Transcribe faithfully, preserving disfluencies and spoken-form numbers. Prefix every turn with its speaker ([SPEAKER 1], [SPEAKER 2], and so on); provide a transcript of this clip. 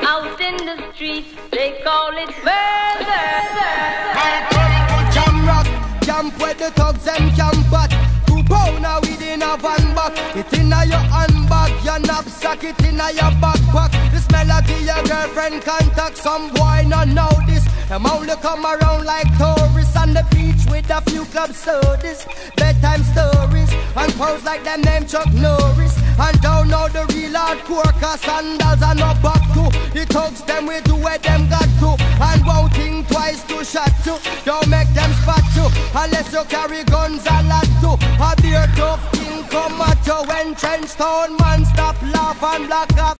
[SPEAKER 1] Out in the streets, they call it murder.
[SPEAKER 2] Jam rock, camp where the thugs and camp at. Two pounder within a van back. It inna your handbag, your knapsack, it inna your backpack. This melody your girlfriend contact. Some boy not know this. Them only come around like tourists on the beach with a few club sodas, bedtime stories, and pose like them name Chuck Norris. And don't know the real hardcore, cause sandals are not back to. The thugs them we do where them got to. And won't think twice to shot to. Don't make them spot you, unless you carry guns a lot too. A beer tough thing come at you when trench town man stop laugh and block up.